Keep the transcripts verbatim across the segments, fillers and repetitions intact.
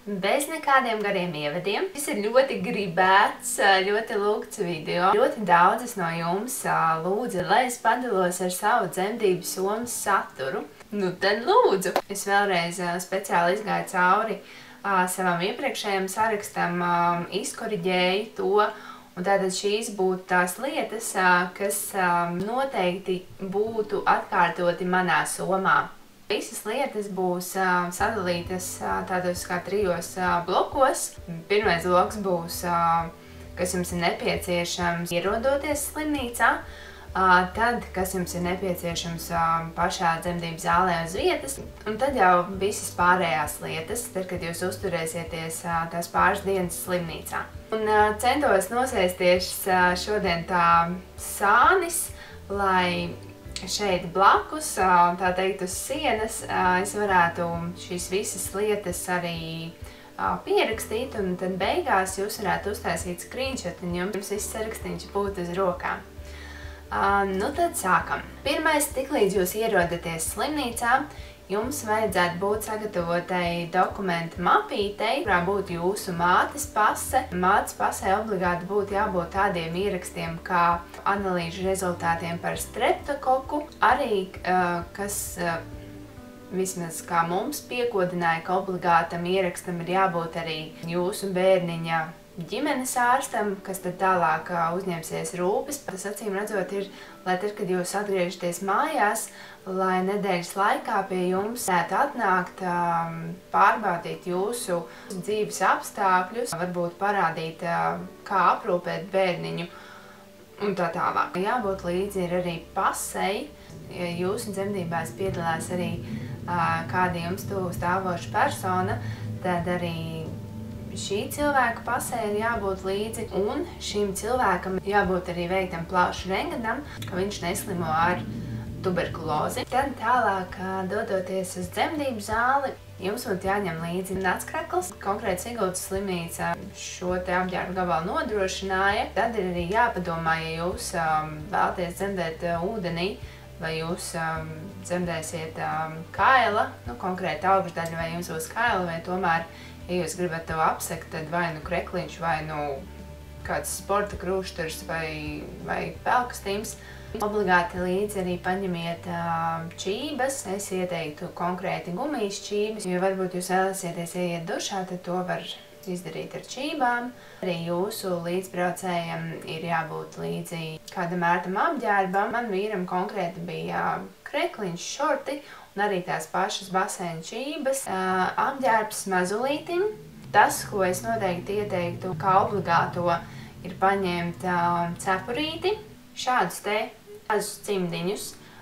Bez nekādiem gariem ievadiem. Šis ir ļoti gribēts, ļoti lūgts video. Ļoti daudzas no jums lūdza, lai es padalos ar savu dzemdību somas saturu. Nu tad lūdzu! Es vēlreiz speciāli izgāju cauri savam iepriekšējam sarakstam, izkoriģēju to. Un tātad šīs būtu tās lietas, kas noteikti būtu atkārtoti manā somā. Visas lietas būs uh, sadalītas uh, tādos kā trijos uh, blokos. Pirmais bloks būs, uh, kas jums ir nepieciešams ierodoties slimnīcā. Uh, tad, kas jums ir nepieciešams uh, pašā dzemdību zālē uz vietas. Un tad jau visas pārējās lietas, tad, kad jūs uzturēsieties uh, tās pāris dienas slimnīcā. Un uh, centos nosēsties uh, šodien tā sānis, lai šeit blakus, tā teikt, uz sienas, es varētu šīs visas lietas arī pierakstīt, un tad beigās jūs varētu uztaisīt screenshotinu, jums viss sarakstīns būtu uz rokām. Nu tad sākam. Pirmais, tiklīdz jūs ierodaties slimnīcā, jums vajadzētu būt sagatavotai dokumentu mapītei, kurā būtu jūsu mātes pase. Mātes pasē obligāti būtu jābūt tādiem ierakstiem kā analīžu rezultātiem par streptokoku, arī kas vismaz kā mums piekodināja, ka obligātam ierakstam ir jābūt arī jūsu bērniņa ģimenes ārstam, kas tad tālāk uzņemsies rūpes. Tas acīm redzot ir, lai tad, kad jūs atgriežaties mājās, lai nedēļas laikā pie jums varētu atnākt, pārbaudīt jūsu dzīves apstākļus, varbūt parādīt, kā aprūpēt bērniņu un tā tālāk. Jābūt līdzi ir arī pasei, ja jūsu dzemdībās piedalās arī kāda jums tuvu stāvoša persona, tad arī šī cilvēka pasē ir jābūt līdzi, un šim cilvēkam jābūt arī veiktam plašu rentgenam, ka viņš neslimo ar tuberkulozi. Tad tālāk, dodoties uz dzemdību zāli, jums būtu jāņem līdzi nacskrekls. Konkrēti Siguldas slimnīca šo te apģērbu gabalu nodrošināja. Tad ir arī jāpadomā, ja jūs um, vēlaties dzemdēt uh, ūdenī, vai jūs um, dzemdēsiet um, kaila, nu konkrēti augšdaļa, vai jums būs kaila, vai tomēr, ja jūs gribat to apsekt, tad vai nu krekliņš, vai nu kāds sporta krūšturs, vai, vai pelkastīms. Obligāti līdzi arī paņemiet uh, čības. Es ieteiktu konkrēti gumijas čības, jo varbūt jūs vēlēsieties ieiet dušā, tad to var izdarīt ar čībām. Arī jūsu līdzbraucējam ir jābūt līdzi kādam ērtam apģērbam. Man vīram konkrēti bija krekliņš, šorti un arī tās pašas baseina čības. Uh, apģērbs mazulītim. Tas, ko es noteikti ieteiktu, kā obligāto, ir paņemt uh, cepurīti. Šādus te mazus cimdiņus,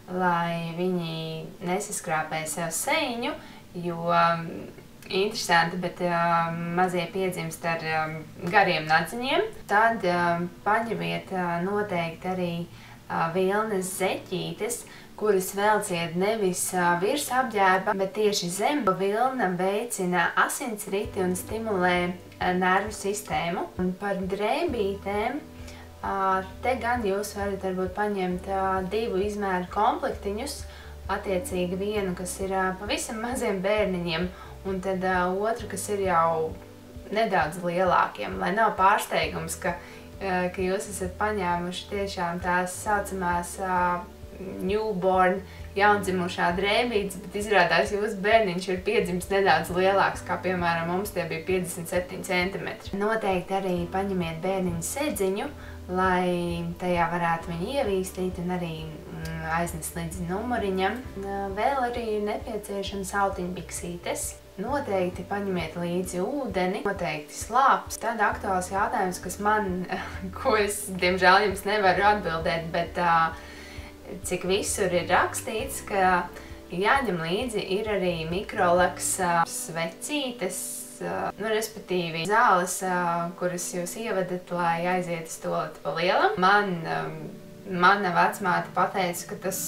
lai viņi nesaskrāpē sev seiņu, jo um, interesanti, bet um, mazie piedzimst ar um, gariem nadziņiem. Tad um, paņemiet uh, noteikti arī uh, vilnas zeķītes, kuras velciet nevis uh, virs apģērba, bet tieši zem. Vilna veicina asinsriti un stimulē uh, nervu sistēmu. Un par drēbītēm, Uh, te gan jūs varat varbūt paņemt uh, divu izmēru komplektiņus, attiecīgi vienu, kas ir uh, pavisam maziem bērniņiem, un tad uh, otru, kas ir jau nedaudz lielākiem, lai nav pārsteigums, ka, uh, ka jūs esat paņēmuši tiešām tās saucamās uh, newborn, jaundzimušā drēbītes, bet izrādās jūsu bērniņš ir piedzimis nedaudz lielāks, kā piemēram mums tie bija piecdesmit septiņi centimetri. Noteikti arī paņemiet bērniņu sedziņu, lai tajā varētu viņu ievīstīt un arī mm, aiznest līdzi numuriņam. Vēl arī ir nepieciešams autiņbiksītes. Noteikti paņemiet līdzi ūdeni, noteikti slāpes. Tad aktuāls jautājums, kas man, ko es diemžēl jums nevaru atbildēt, bet uh, cik visur ir rakstīts, ka jāņem līdzi ir arī mikrolaks uh, svecītes, nu, respektīvi zāles, kuras jūs ievedat, lai aiziet uz tualeti pa lielam. Man, mana vecmāte pateica, ka tas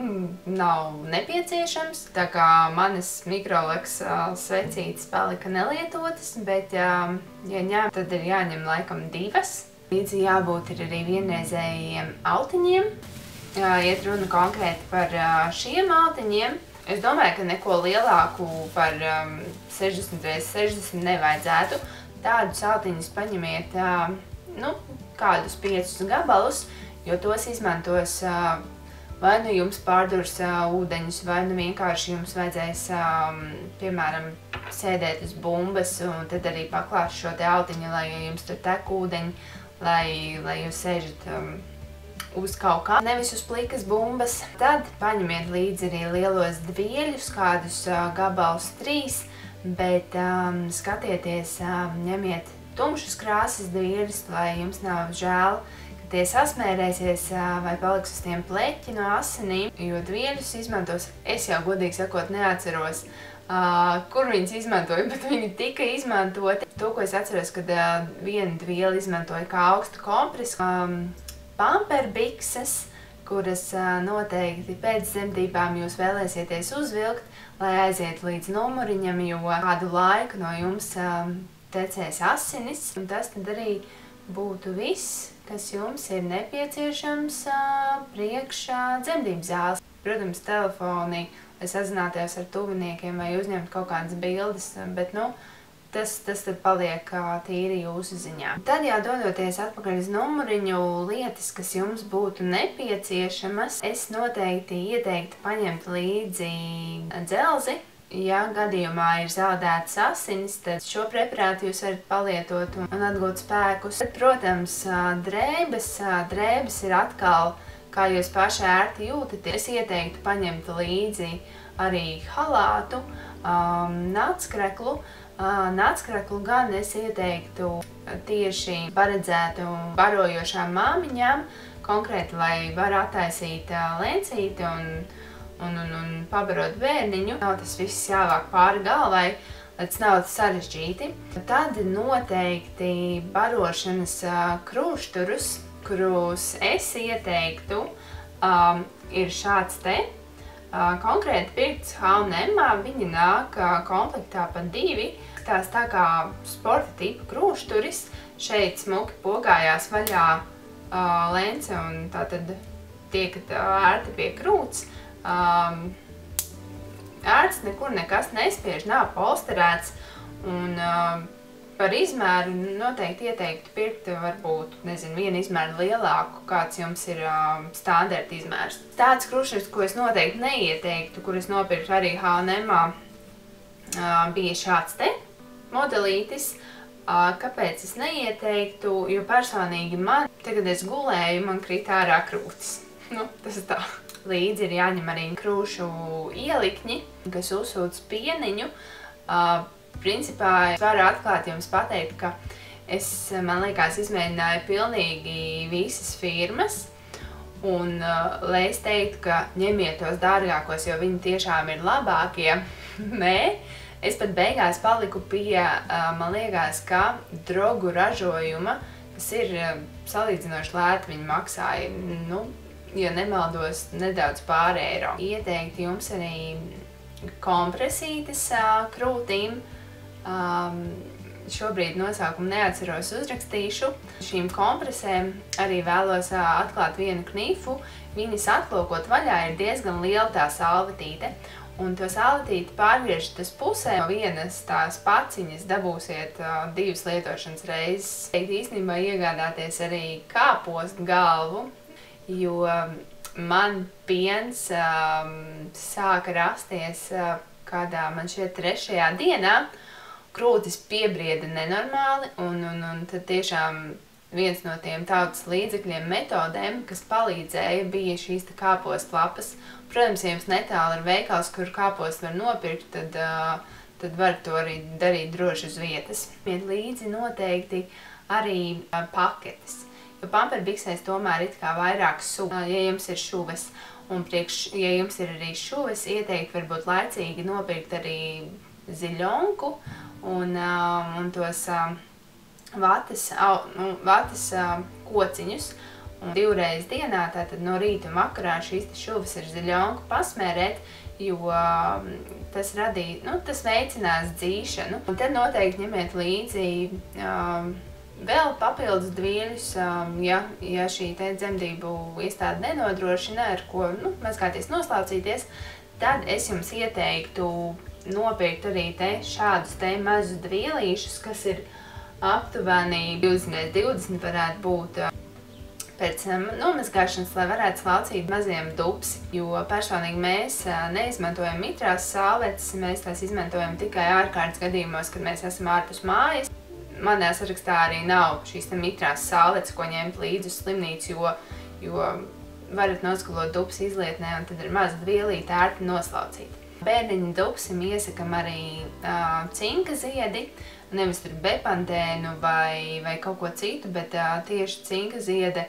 nav nepieciešams, tā kā manas mikrolaks svecītes palika nelietotas, bet, ja ņem, tad ir jāņem laikam divas. Līdzi jābūt ir arī vienreizējiem autiņiem. Iet runa konkrēti par šiem autiņiem. Es domāju, ka neko lielāku par um, sešdesmit reizes sešdesmit nevajadzētu. Tādus saltiņus paņemiet uh, nu, kādus piecus gabalus, jo tos izmantos uh, vai nu jums pārdurs uh, ūdeņus, vai nu vienkārši jums vajadzēs, um, piemēram, sēdēt uz bumbas un tad arī paklāt šo te autiņu, lai jums tur tek ūdeņi, lai, lai jūs sēžat um, uz kaut kā, nevis uz plikas bumbas. Tad paņemiet līdzi arī lielos dvieļus, kādus uh, gabalus trīs, bet um, skatieties, um, ņemiet tumšas krāsas dvieļus, lai jums nav žēl, ka tie sasmērēsies uh, vai paliks uz tiem pleķi no asinīm, jo dvieļus izmantos, es jau godīgi sakot neatceros, uh, kur viņas izmantoju, bet viņi tika izmantoti. To, ko es atceros, kad uh, vienu dvieli izmantoju kā augstu kompresu, um, pamperbikses, kuras uh, noteikti pēc dzemdībām jūs vēlēsieties uzvilkt, lai aiziet līdz numuriņam, jo kādu laiku no jums um, tecēs asinis. Un tas tad arī būtu viss, kas jums ir nepieciešams uh, priekš uh, dzemdību zāles. Protams, telefoni, lai sazināties ar tuviniekiem vai uzņemt kaut kādas bildes, bet, nu, Tas, tas tad paliek tīri jūsu ziņā. Tad, jā, dodoties atpakaļ uz numuriņu, lietas, kas jums būtu nepieciešamas, es noteikti ieteiktu paņemt līdzi dzelzi. Ja gadījumā ir zaudētas asinis, tad šo preparātu jūs varat palietot un atgūt spēkus. Tad, protams, drēbes. Drēbes ir atkal, kā jūs paši ērti jūtaties. Es ieteiktu paņemt līdzi arī halātu, um, nacskreklu. Uh, nacskreklu gan es ieteiktu tieši paredzētu barojošām māmiņām, konkrēti, lai var attaisīt uh, lencīti un, un, un, un pabarot bērniņu. Nav tas viss jāvāk pāri galvai, lai tas nav sarežģīti. Tad noteikti barošanas uh, krūšturus, kurus es ieteiktu, um, ir šāds te. Uh, konkrēti pirkts H un M, viņi nāk uh, komplektā pa divi. Tās tā kā sporta tipa krūšturis, šeit smuki pogājās vaļā uh, lence un tātad tiekat uh, ērti pie krūts. Um, ērts nekur nekas nespiež, nav polsterēts un uh, par izmēru noteikti ieteiktu pirkt varbūt, nezinu, vienu izmēru lielāku, kāds jums ir uh, standarta izmērs. Tāds krūšturis, ko es noteikti neieteiktu, kur es nopirktu arī H un M, uh, bija šāds te modelītis. Kāpēc es neieteiktu? Jo personīgi man, tagad es gulēju, man krīt ārā krūtis. Nu, tas ir tā. Līdzi ir jāņem arī krūšu ielikņi, kas uzsūc pieniņu. Principā es varu atklāt jums pateikt, ka es, man liekas, izmēģināju pilnīgi visas firmas. Un, lai es teiktu, ka ņemiet tos dārgākos, jo viņi tiešām ir labākie, nē. Es pat beigās paliku pie, man liekas, ka drogu ražojuma, kas ir salīdzinoši lēti, viņi maksāja, nu, ja nemaldos, nedaudz pār eiro. Ieteikti jums arī kompresītes krūtīm. Šobrīd nosaukumu neatceros, uzrakstīšu. Šīm kompresēm arī vēlos atklāt vienu knifu. Viņas atlokot vaļā ir diezgan liela tā salvetīte. Un to salvetīti pārgriežat uz pusē. No vienas tās paciņas dabūsiet uh, divas lietošanas reizes. Īstenībā iegādāties arī kāpostu galvu, jo man piens um, sāka rasties uh, kādā man šeit trešajā dienā. Krūtis piebrieda nenormāli, un, un, un tad tiešām viens no tiem tautas līdzekļiem, metodēm, kas palīdzēja, bija šīs tā kāpostu lapas. Protams, ja jums netāli ir veikals, kur kāpostu var nopirkt, tad, uh, tad var to arī darīt droši uz vietas. Iet līdzi noteikti arī uh, paketes, jo pamperbiksēs tomēr ir kā vairāk suva. Uh, ja jums ir šuves, un priekš, ja jums ir arī šuves, ieteikti varbūt laicīgi nopirkt arī ziļonku un, uh, un tos uh, vatas, au, nu, vatas uh, kociņus. Un divreiz dienā, tātad no rīta un vakarā šīs šuvas ar ziļonku pasmērēt, jo um, tas radīja, nu, tas veicinās dzīšanu. Un tad noteikti ņemiet līdzi um, vēl papildus dvieļus, um, ja, ja šī te dzemdību iestāde nenodrošina, ar ko, nu, mazgāties, noslaucīties, tad es jums ieteiktu nopirkt arī te šādus te mazus dvielīšus, kas ir aptuveni divdesmit divdesmit varētu būt pēc nomazgāšanas, lai varētu slaucīt maziem dubsi, jo personīgi mēs neizmantojam mitrās salvetes, mēs tās izmantojam tikai ārkārtas gadījumos, kad mēs esam ārpus mājas. Manā sarakstā arī nav šīs te mitrās salvetes, ko ņemt līdzi uz slimnīcu, jo, jo varat noskalot dubsi izlietnē un tad ir maza dvielīte ērti noslaucīt. Bērniņa dubsim iesakam arī uh, cinka ziedi, nevis tur bepantēnu vai, vai kaut ko citu, bet uh, tieši cinka ziede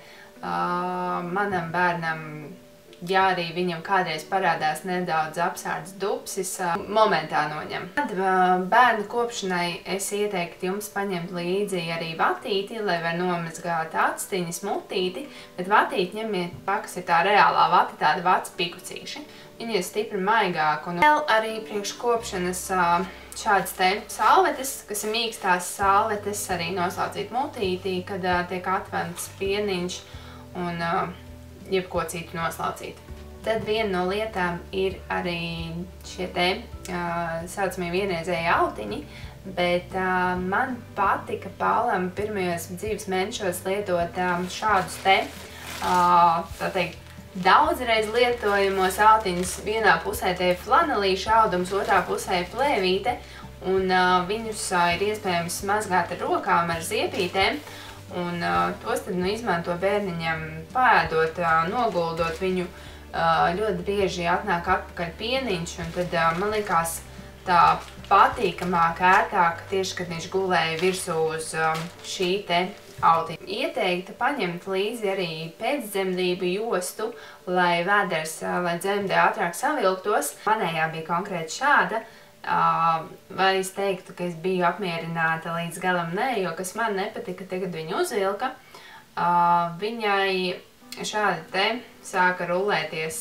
uh, manam bērnam, ja arī viņam kādreiz parādās nedaudz apsārds dubsis, uh, momentā noņem. Tad uh, bērnu kopšanai es ieteiktu jums paņemt līdzi arī vatīti, lai var nomazgāt actiņas, mutīti, bet vatīti ņemiet tā, kas ir tā reālā vata, tāda vats pikucīši. Viņi ir stipri maigāki. Un vēl arī priekš kopšanas uh, šādas te salvetes, kas ir mīkstās salvetes, arī noslaucīt mutītī, kad uh, tiek atvents pieniņš un uh, jebko citu noslaucīt. Tad viena no lietām ir arī šie te uh, saucamie vienreizēji autiņi, bet uh, man patika Paulam pirmajos dzīves mēnešos lietot um, šādus te, uh, tā teikt, daudzreiz lietojamos autiņus. Vienā pusē te ir flanelīša audums, otrā pusē ir plēvīte, un uh, viņus uh, ir iespējams mazgāt ar rokām, ar ziepītēm, un uh, tos tad nu, izmanto bērniņam pēdot, uh, noguldot viņu, uh, ļoti bieži atnāk atpakaļ pieniņš, un tad uh, man likās tā patīkamāk, ērtāk, tieši kad viņš gulēja virsū uz uh, šī te autiņa. Ieteiktu paņemt līdzi arī pēcdzemdību jostu, lai vēders, lai dzemdē ātrāk savilktos. Manējā bija konkrēti šāda, vai es teiktu, ka es biju apmierināta līdz galam nē, jo kas man nepatika, tagad viņu uzvilka. Viņai šādi te sāka rulēties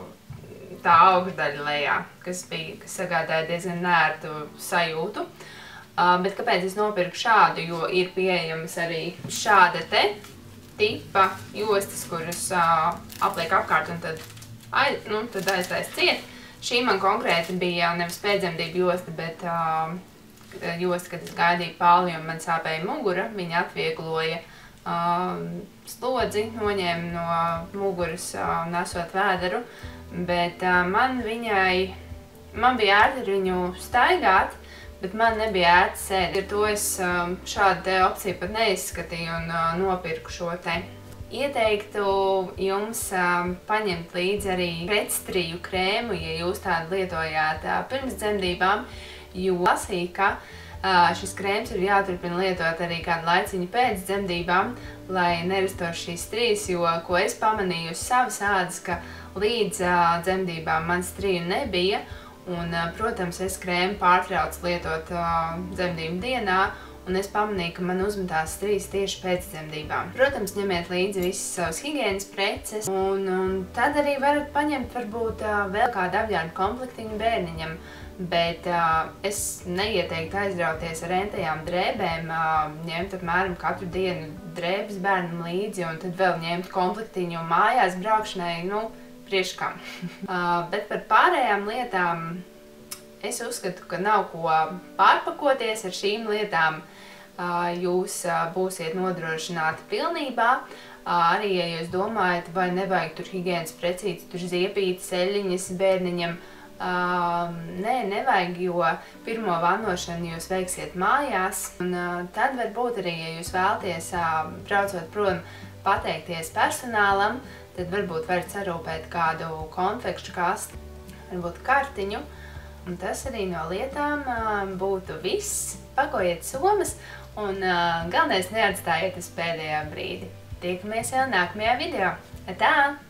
tā augšdaļa lejā, kas bija, kas sagādāja diezgan nērtu sajūtu. Uh, bet kāpēc es nopirku šādu, jo ir pieejamas arī šāda te tipa jostas, kuras uh, apliek apkārt un tad, aiz, nu, tad aiztais ciet. Šī man konkrēti bija nevis pēcdzemdību josta, bet uh, josta, kad es gaidīju Pauli un man sāpēja mugura. Viņa atviegloja uh, slodzi, noņēma no muguras uh, nesot vēderu, bet uh, man viņai, man bija ērti ar viņu staigāt, bet man nebija ērti sēdēt. Ar to es šādu te opciju pat neizskatīju un nopirku šo te. Ieteiktu jums paņemt līdzi arī pretstriju krēmu, ja jūs tādu lietojāt pirms dzemdībām, jo lasīju, ka šis krēms ir jāturpina lietot arī kādu laiciņu pēc dzemdībām, lai nerastos šīs strijas, jo, ko es pamanīju uz savas ādas, ka līdz dzemdībām man striju nebija. Un, protams, es krēmu pārtraucu lietot uh, dzemdību dienā, un es pamanīju, ka man uzmetās strijas tieši pēc dzemdībām. Protams, ņemiet līdzi visas savas higienas preces, un, un tad arī varat paņemt varbūt uh, vēl kādu apģērbu komplektiņu bērniņam, bet uh, es neieteiktu aizrauties ar entajām drēbēm, uh, ņemt apmēram katru dienu drēbes bērnam līdzi, un tad vēl ņemt komplektiņu mājās braukšanai, nu, priekš kam. uh, bet par pārējām lietām es uzskatu, ka nav ko pārpakoties ar šīm lietām. Uh, jūs uh, būsiet nodrošināti pilnībā. Uh, arī, ja jūs domājat, vai nevajag tur higienas precīti, tur ziepītas, eļļiņas bērniņam, uh, nē, nevajag, jo pirmo vannošanu jūs veiksiet mājās. Un uh, tad varbūt arī, ja jūs vēlaties uh, braucot prom pateikties personālam, tad varbūt varat sarūpēt kādu konfekšu kasti, varbūt kartiņu. Un tas arī no lietām būtu viss. Pakojiet somas un galvenais neatstājiet uz pēdējā brīdi. Tiekamies jau nākamajā video. Atā!